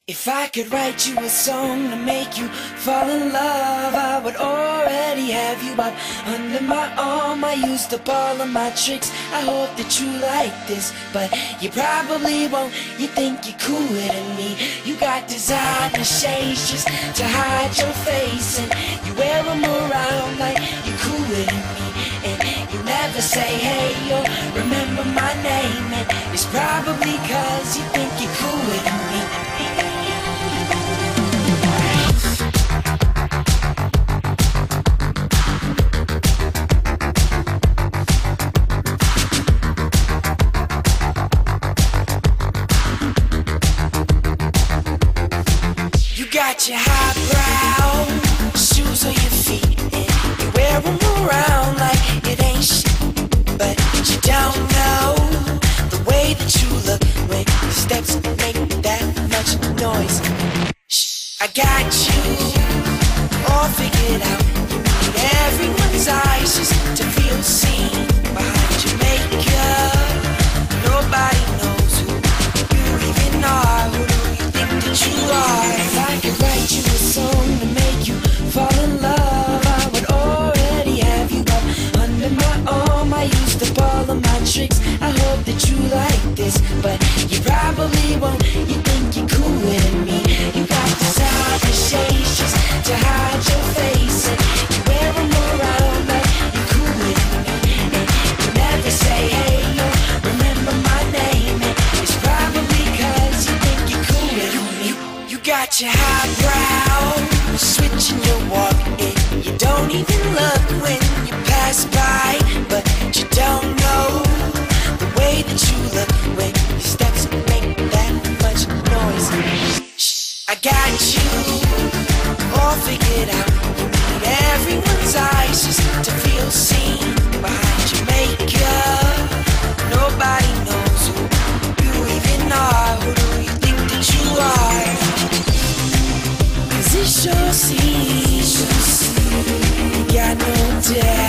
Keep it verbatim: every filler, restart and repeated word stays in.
If I could write you a song to make you fall in love, I would already have you up under my arm. I used up all of my tricks, I hope that you like this, but you probably won't. You think you're cooler than me. You got designer shades just to hide your face, and you wear them around like you're cooler than me. And you never say hey or remember my name, and it's probably cause you think you're cooler than me. Got your highbrow shoes on your feet, and you wear them around like it ain't shit. But you don't know the way that you look when your steps make that much noise. Shh, I got you all figured out. You need everyone's eyes just to feel seen behind your makeup. Nobody knows who you even are. Who do you think that you are? If I could write you a song to make you fall in love, I would already have you up under my arm. I used up all of my tricks, I hope that you like this, but you probably won't. You think you're cooler than me. You got designer shades just to hide your face, and you wear them around like you're cooler than me. And you never say hey or remember my name, and it's probably cause you think you're cooler than me. You got your highbrow switching your walk, and you don't even look when you pass by. But you don't know the way that you look when your steps make that much noise. Shh, I got you all figured out. You need everyone's eyes just to feel seen behind your makeup. Nobody knows who you even are. Who do you think that you are? Cause it sure seems you got no doubt.